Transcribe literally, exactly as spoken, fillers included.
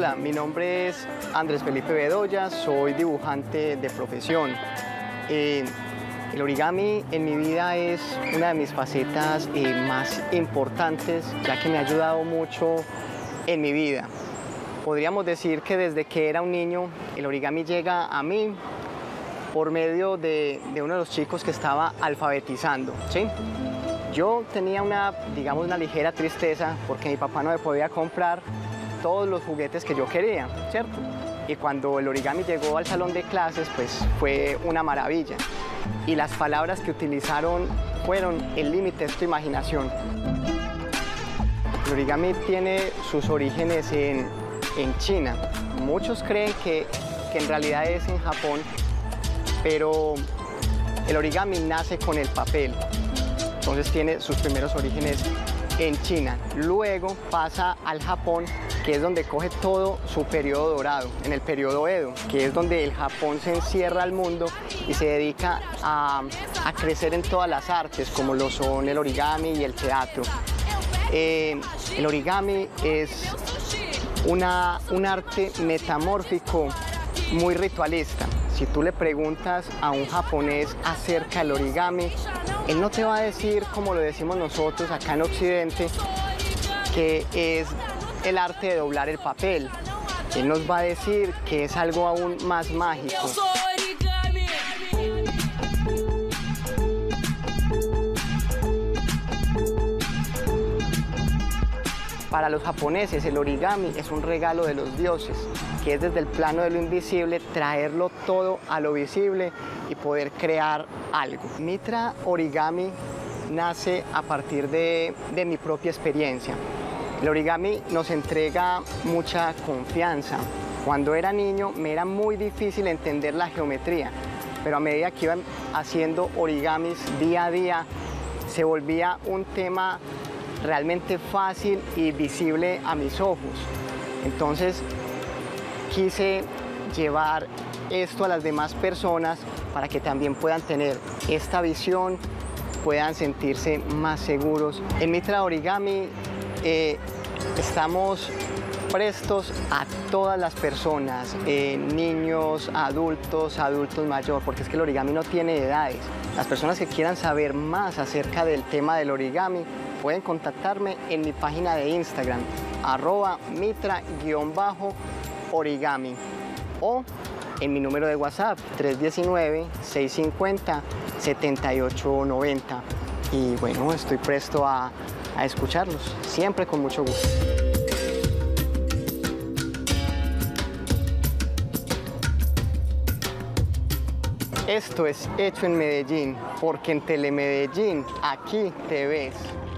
Hola, mi nombre es Andrés Felipe Bedoya, soy dibujante de profesión. Eh, el origami en mi vida es una de mis facetas eh, más importantes, ya que me ha ayudado mucho en mi vida. Podríamos decir que desde que era un niño, el origami llega a mí por medio de, de uno de los chicos que estaba alfabetizando, ¿sí? Yo tenía una, digamos, una ligera tristeza porque mi papá no me podía comprar todos los juguetes que yo quería, ¿cierto? Y cuando el origami llegó al salón de clases, pues fue una maravilla. Y las palabras que utilizaron fueron el límite de tu imaginación. El origami tiene sus orígenes en, en China. Muchos creen que, que en realidad es en Japón, pero el origami nace con el papel. Entonces tiene sus primeros orígenes en China. Luego pasa al Japón, que es donde coge todo su periodo dorado, en el periodo Edo, que es donde el Japón se encierra al mundo y se dedica a, a crecer en todas las artes, como lo son el origami y el teatro. Eh, el origami es una, un arte metamórfico muy ritualista. Si tú le preguntas a un japonés acerca del origami, él no te va a decir, como lo decimos nosotros acá en Occidente, que es el arte de doblar el papel. Él nos va a decir que es algo aún más mágico. Para los japoneses, el origami es un regalo de los dioses, que es desde el plano de lo invisible traerlo todo a lo visible y poder crear algo. Mitra Origami nace a partir de, de mi propia experiencia. El origami nos entrega mucha confianza. Cuando era niño me era muy difícil entender la geometría, pero a medida que iba haciendo origamis día a día, se volvía un tema realmente fácil y visible a mis ojos. Entonces quise llevar esto a las demás personas para que también puedan tener esta visión, puedan sentirse más seguros. En Mitra Origami eh, estamos prestos a todas las personas, eh, niños, adultos, adultos mayores, porque es que el origami no tiene edades. Las personas que quieran saber más acerca del tema del origami pueden contactarme en mi página de Instagram, arroba mitra-origami, o en mi número de WhatsApp, tres uno nueve, seis cinco cero, siete ocho nueve cero. Y bueno, estoy presto a, a escucharlos, siempre con mucho gusto. Esto es hecho en Medellín, porque en Telemedellín, aquí te ves.